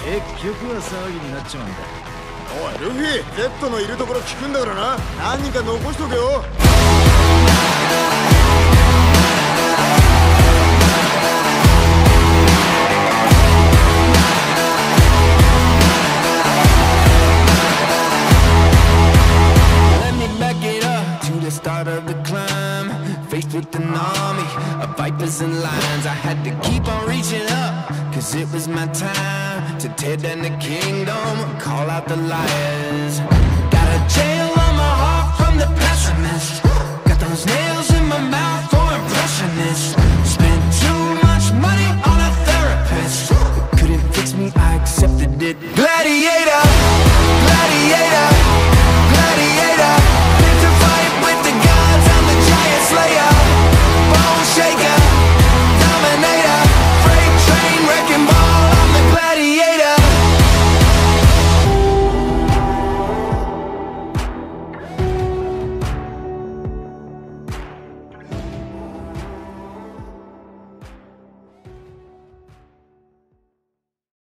結局は騒ぎになっちまうんだ。 おいルフィ、Z のいるところ聞くんだからな。何人か残しとけよ。 Start of the climb, faced with an army of vipers and lions. I had to keep on reaching up, cause it was my time to tear down the kingdom and call out the liars. Got a jail on my heart from the pessimist. Got those nails in my mouth for impressionists. Spent too much money on a therapist. It couldn't fix me, I accepted it.